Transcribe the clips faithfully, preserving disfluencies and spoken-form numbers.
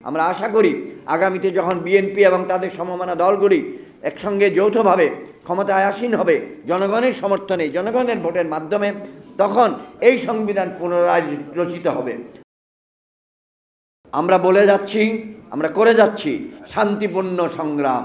আমরা আশা করি আগামীতে যখন বিএনপি এবং তাদের সমমনা দলগুলি একসঙ্গে যৌথভাবে ক্ষমতায় আসীন হবে জনগণের সমর্থনে, জনগণের ভোটের মাধ্যমে, তখন এই সংবিধান পুনরায় রচিত হবে। আমরা বলে যাচ্ছি, আমরা করে যাচ্ছি শান্তিপূর্ণ সংগ্রাম।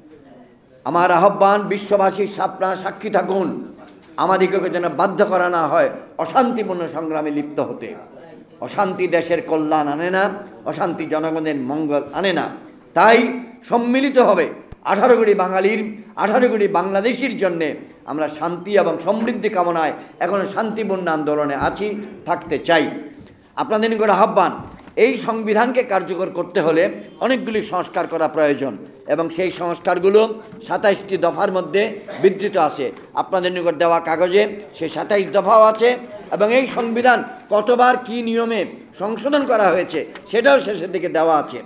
আমার আহ্বান, বিশ্ববাসীর আপনারা সাক্ষী থাকুন, আমাদিগকে যেন বাধ্য করা না হয় অশান্তিপূর্ণ সংগ্রামে লিপ্ত হতে। অশান্তি দেশের কল্যাণ আনে না, অশান্তি জনগণের মঙ্গল আনে না। তাই সম্মিলিত হবে আঠারো কোটি বাঙালির, আঠারো কোটি বাংলাদেশির জন্যে আমরা শান্তি এবং সমৃদ্ধি কামনায় এখনও শান্তিপূর্ণ আন্দোলনে আছি, থাকতে চাই। আপনাদের নিকট আহ্বান, এই সংবিধানকে কার্যকর করতে হলে অনেকগুলি সংস্কার করা প্রয়োজন এবং সেই সংস্কারগুলো সাতাইশটি দফার মধ্যে বিধৃত আছে। আপনাদের নিকট দেওয়া কাগজে সেই সাতাইশ দফাও আছে এবং এই সংবিধান কতবার কি নিয়মে সংশোধন করা হয়েছে সেটাও শেষের দিকে দেওয়া আছে।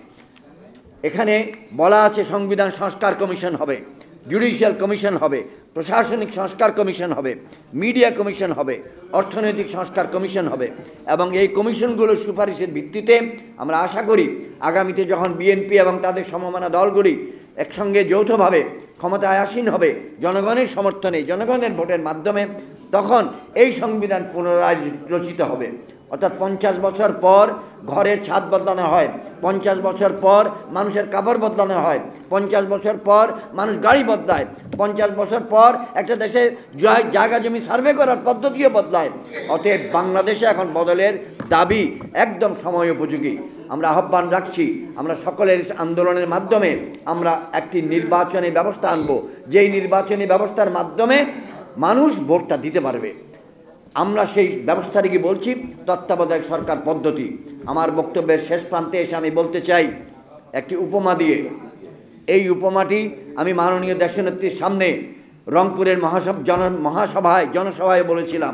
এখানে বলা আছে সংবিধান সংস্কার কমিশন হবে, জুডিশিয়াল কমিশন হবে, প্রশাসনিক সংস্কার কমিশন হবে, মিডিয়া কমিশন হবে, অর্থনৈতিক সংস্কার কমিশন হবে এবং এই কমিশনগুলোর সুপারিশের ভিত্তিতে আমরা আশা করি আগামীতে যখন বিএনপি এবং তাদের সমমনা দলগুলি একসঙ্গে যৌথভাবে ক্ষমতায় আসীন হবে জনগণের সমর্থনে, জনগণের ভোটের মাধ্যমে, তখন এই সংবিধান পুনরায় রচিত হবে। অর্থাৎ পঞ্চাশ বছর পর ঘরের ছাদ বদলানো হয়, পঞ্চাশ বছর পর মানুষের কাপড় বদলানো হয়, পঞ্চাশ বছর পর মানুষ গাড়ি বদলায়, পঞ্চাশ বছর পর একটা দেশে জায়গা জমি সার্ভে করার পদ্ধতিও বদলায়। অতএব বাংলাদেশে এখন বদলের দাবি একদম সময় উপযোগী। আমরা আহ্বান রাখছি, আমরা সকলের আন্দোলনের মাধ্যমে আমরা একটি নির্বাচনী ব্যবস্থা আনব, যেই নির্বাচনী ব্যবস্থার মাধ্যমে মানুষ ভোটটা দিতে পারবে। আমরা সেই ব্যবস্থাটিকে বলছি তত্ত্বাবধায়ক সরকার পদ্ধতি। আমার বক্তব্যের শেষ প্রান্তে এসে আমি বলতে চাই একটি উপমা দিয়ে। এই উপমাটি আমি মাননীয় দেশনেত্রীর সামনে রংপুরের মহাসভ জন মহাসভায় জনসভায় বলেছিলাম।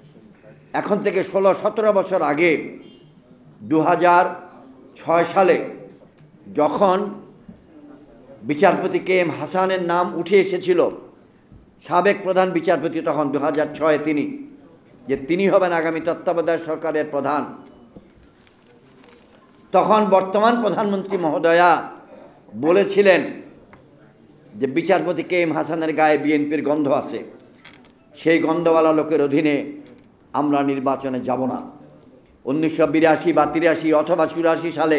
এখন থেকে ষোলো সতেরো বছর আগে দু হাজার ছয় সালে যখন বিচারপতি কে এম হাসানের নাম উঠে এসেছিল, সাবেক প্রধান বিচারপতি তখন দু হাজার ছয়ে তিনি, যে তিনি হবেন আগামী তত্ত্বাবধায়ক সরকারের প্রধান, তখন বর্তমান প্রধানমন্ত্রী মহোদয়া বলেছিলেন যে বিচারপতি কে এম হাসানের গায়ে বিএনপির গন্ধ আছে, সেই গন্ধওয়ালা লোকের অধীনে আমরা নির্বাচনে যাব না। উনিশশো বিরাশি বা তিরাশি অথবা চুরাশি সালে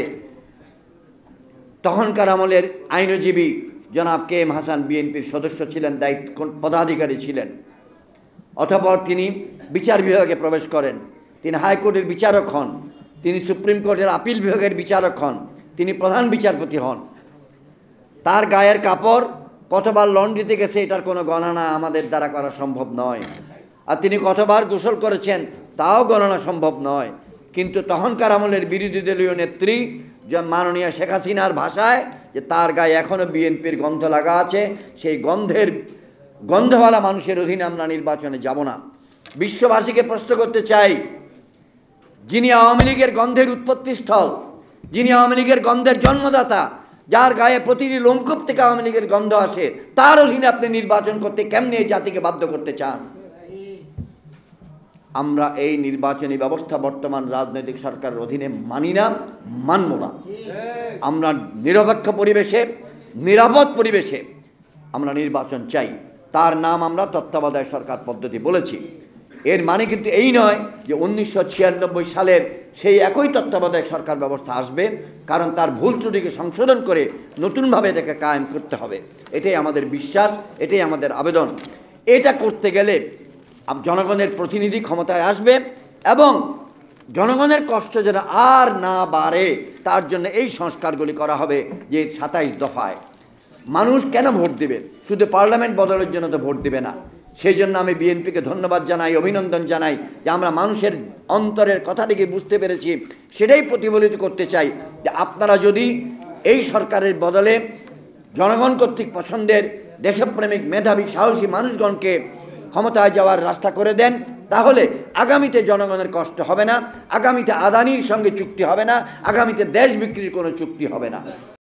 তখনকার আমলের আইনজীবী জনাব কে এম হাসান বিএনপির সদস্য ছিলেন, দায়িত্ব পদাধিকারী ছিলেন। অতঃপর তিনি বিচার বিভাগে প্রবেশ করেন, তিনি হাইকোর্টের বিচারক হন, তিনি সুপ্রিম কোর্টের আপিল বিভাগের বিচারক হন, তিনি প্রধান বিচারপতি হন। তার গায়ের কাপড় কতবার লন্ড্রিতে গেছে এটার কোনো গণনা আমাদের দ্বারা করা সম্ভব নয়, আর তিনি কতবার গোসল করেছেন তাও গণনা সম্ভব নয়। কিন্তু তখনকার আমলের বিরোধী দলীয় নেত্রী মাননীয় শেখ হাসিনার ভাষায় যে তার গায়ে এখনও বিএনপির গন্ধ লাগা আছে, সেই গন্ধের গন্ধওয়ালা মানুষের অধীনে আমরা নির্বাচনে যাব না। বিশ্ববাসীকে প্রশ্ন করতে চাই, যিনি আওয়ামী লীগের গন্ধের উৎপত্তিস্থল, যিনি আওয়ামী লীগের গন্ধের জন্মদাতা, যার গায়ে প্রতিটি লোমকূপ থেকে আওয়ামী লীগের গন্ধ আসে, তার অধীনে আপনি নির্বাচন করতে কেমনে এই জাতিকে বাধ্য করতে চান? আমরা এই নির্বাচনী ব্যবস্থা বর্তমান রাজনৈতিক সরকারের অধীনে মানি না, মানব না। আমরা নিরপেক্ষ পরিবেশে, নিরাপদ পরিবেশে আমরা নির্বাচন চাই। তার নাম আমরা তত্ত্বাবধায়ক সরকার পদ্ধতি বলেছি। এর মানে কিন্তু এই নয় যে উনিশশো ছিয়ানব্বই সালের সেই একই তত্ত্বাবধায়ক সরকার ব্যবস্থা আসবে, কারণ তার ভুল ত্রুটিকে সংশোধন করে নতুনভাবে এটাকে কায়েম করতে হবে। এটাই আমাদের বিশ্বাস, এটাই আমাদের আবেদন। এটা করতে গেলে জনগণের প্রতিনিধি ক্ষমতায় আসবে এবং জনগণের কষ্ট যেন আর না বাড়ে তার জন্য এই সংস্কারগুলি করা হবে। যে সাতাইশ দফায় মানুষ কেন ভোট দেবে? শুধু পার্লামেন্ট বদলের জন্য তো ভোট দেবে না। সেই জন্য আমি বিএনপিকে ধন্যবাদ জানাই, অভিনন্দন জানাই যে আমরা মানুষের অন্তরের কথাটিকে বুঝতে পেরেছি। সেটাই প্রতিফলিত করতে চাই যে আপনারা যদি এই সরকারের বদলে জনগণ কর্তৃক পছন্দের দেশপ্রেমিক মেধাবী সাহসী মানুষগণকে ক্ষমতায় যাওয়ার রাস্তা করে দেন, তাহলে আগামীতে জনগণের কষ্ট হবে না, আগামীতে আদানির সঙ্গে চুক্তি হবে না, আগামীতে দেশ বিক্রির কোনো চুক্তি হবে না।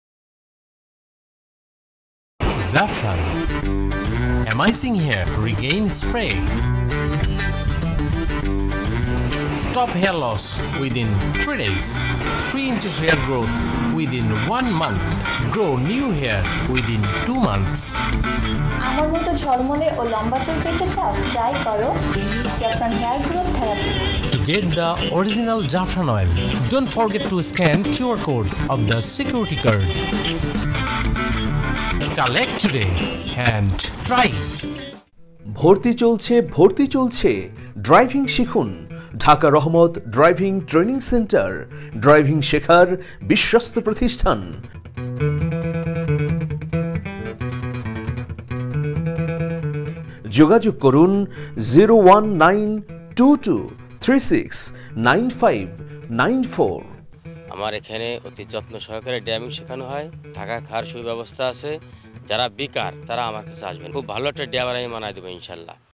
Zafran. Am I seeing here regain spray? Stop hair loss within three days. three inches hair growth within one month. Grow new hair within two months. আমার মতো ঝলমলে ও লম্বা চুল পেতে চাও? ট্রাই করো Zafran hair growth therapy. To get the original Jaffran oil, don't forget to scan Q R code of the security card. Collect today and try it. ভর্তি চলছে ভর্তি চলছে ড্রাইভিং শিখুন ঢাকা রহমত ড্রাইভিং ট্রেনিং সেন্টার ড্রাইভিং শেখার বিশ্বস্ত প্রতিষ্ঠান যোগাযোগ করুন zero one nine two two three six nine five nine four. আমার এখানে অতি যত্ন সহকারে ড্রাইভিং শেখানো হয়, থাকা খাওয়ার সুব্যবস্থা আছে। যারা বেকার তারা আমার কাছে আসবেন, খুব ভালো একটা ড্রাইভার আমি বানাই দেবো ইনশাল্লাহ।